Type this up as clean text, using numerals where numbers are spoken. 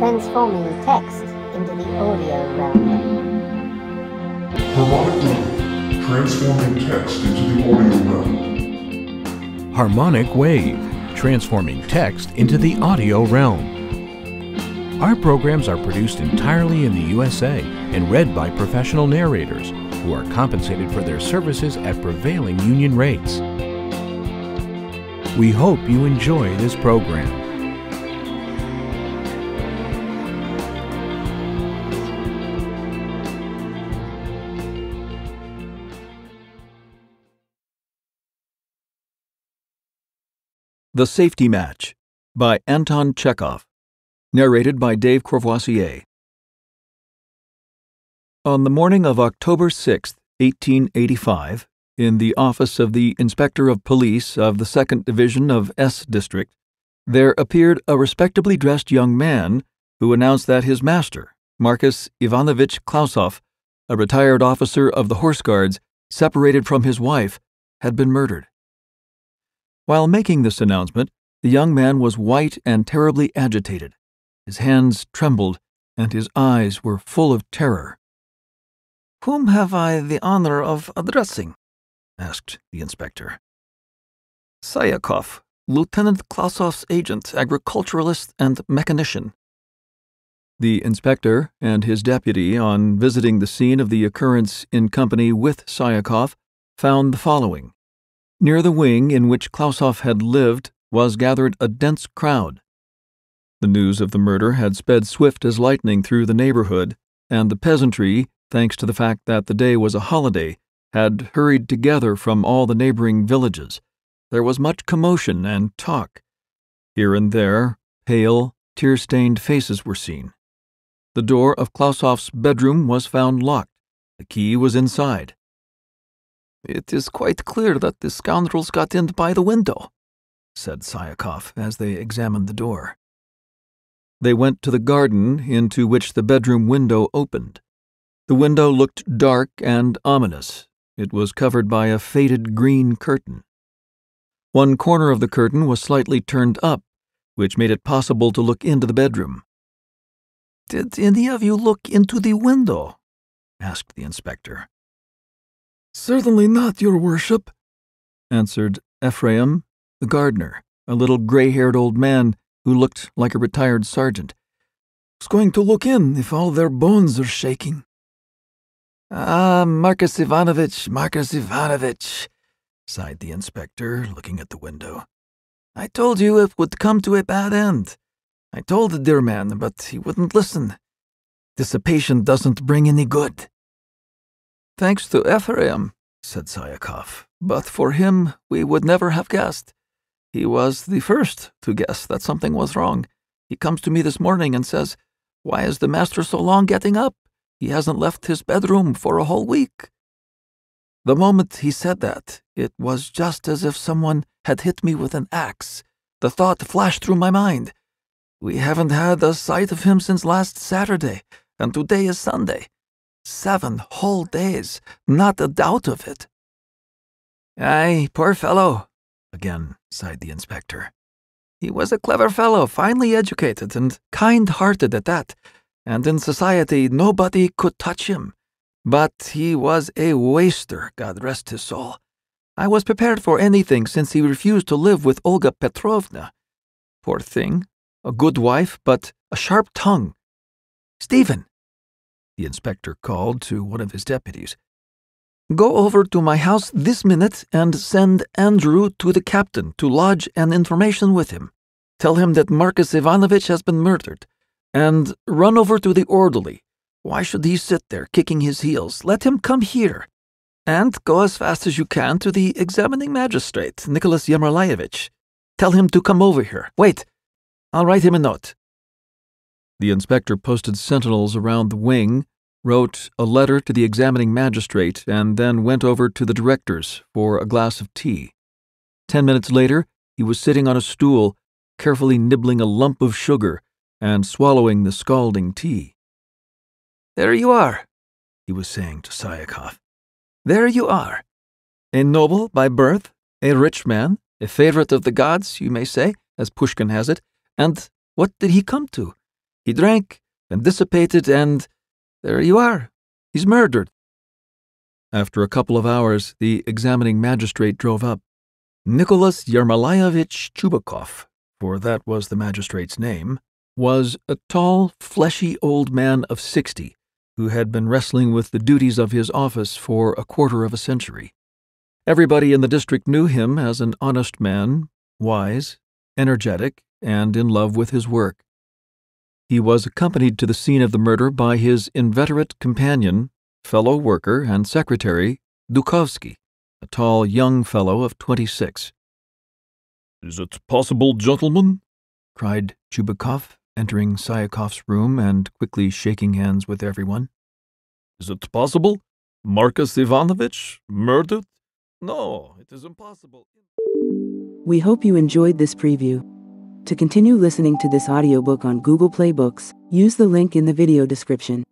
transforming text into the audio realm. Harmonic wave, transforming text into the audio realm. Harmonic wave, transforming text into the audio realm. Our programs are produced entirely in the USA and read by professional narrators who are compensated for their services at prevailing union rates. We hope you enjoy this program. The Safety Match by Anton Chekhov. Narrated by Dave Courvoisier. On the morning of October 6, 1885, in the office of the Inspector of Police of the 2nd Division of S District, there appeared a respectably dressed young man who announced that his master, Marcus Ivanovitch Klausoff, a retired officer of the Horse Guards, separated from his wife, had been murdered. While making this announcement, the young man was white and terribly agitated. His hands trembled, and his eyes were full of terror. "Whom have I the honor of addressing?" asked the inspector. "Psyekoff, Lieutenant Klausoff's agent, agriculturalist, and mechanician." The inspector and his deputy, on visiting the scene of the occurrence in company with Psyekoff, found the following. Near the wing in which Klausoff had lived was gathered a dense crowd. The news of the murder had sped swift as lightning through the neighborhood, and the peasantry, thanks to the fact that the day was a holiday, had hurried together from all the neighboring villages. There was much commotion and talk. Here and there, pale, tear-stained faces were seen. The door of Klausoff's bedroom was found locked. The key was inside. "It is quite clear that the scoundrels got in by the window," said Psyekoff as they examined the door. They went to the garden into which the bedroom window opened. The window looked dark and ominous. It was covered by a faded green curtain. One corner of the curtain was slightly turned up, which made it possible to look into the bedroom. "Did any of you look into the window?" asked the inspector. "Certainly not, your worship," answered Ephraim, the gardener, a little gray-haired old man who looked like a retired sergeant. "I was going to look in if all their bones are shaking." "Ah, Marcus Ivanovitch, sighed the inspector, looking at the window. "I told you it would come to a bad end. I told the dear man, but he wouldn't listen. Dissipation doesn't bring any good." "Thanks to Ephraim," said Psyekoff, "but for him we would never have guessed. He was the first to guess that something was wrong. He comes to me this morning and says, 'Why is the master so long getting up? He hasn't left his bedroom for a whole week.' The moment he said that, it was just as if someone had hit me with an axe. The thought flashed through my mind. We haven't had a sight of him since last Saturday, and today is Sunday. 7 whole days, not a doubt of it." "Aye, poor fellow," again sighed the inspector. "He was a clever fellow, finely educated, and kind-hearted at that, and in society nobody could touch him. But he was a waster, God rest his soul. I was prepared for anything since he refused to live with Olga Petrovna. Poor thing, a good wife, but a sharp tongue. Stephen," the inspector called to one of his deputies, "go over to my house this minute and send Andrew to the captain to lodge an information with him. Tell him that Marcus Ivanovitch has been murdered. And run over to the orderly. Why should he sit there kicking his heels? Let him come here. And go as fast as you can to the examining magistrate, Nicholas Yermolaevich. Tell him to come over here. Wait, I'll write him a note." The inspector posted sentinels around the wing, wrote a letter to the examining magistrate, and then went over to the director's for a glass of tea. 10 minutes later, he was sitting on a stool, carefully nibbling a lump of sugar and swallowing the scalding tea. "There you are," he was saying to Psyekoff. "There you are. A noble by birth, a rich man, a favorite of the gods, you may say, as Pushkin has it, and what did he come to? He drank and dissipated, and there you are. He's murdered." After a couple of hours, the examining magistrate drove up. Nicholas Yermolaevich Chubakov, for that was the magistrate's name, was a tall, fleshy old man of 60 who had been wrestling with the duties of his office for a quarter of a century. Everybody in the district knew him as an honest man, wise, energetic, and in love with his work. He was accompanied to the scene of the murder by his inveterate companion, fellow worker, and secretary, Dukovsky, a tall young fellow of 26. "Is it possible, gentlemen?" cried Chubakov, entering Psyekoff's room and quickly shaking hands with everyone. "Is it possible? Marcus Ivanovitch murdered? No, it is impossible." We hope you enjoyed this preview. To continue listening to this audiobook on Google Play Books, use the link in the video description.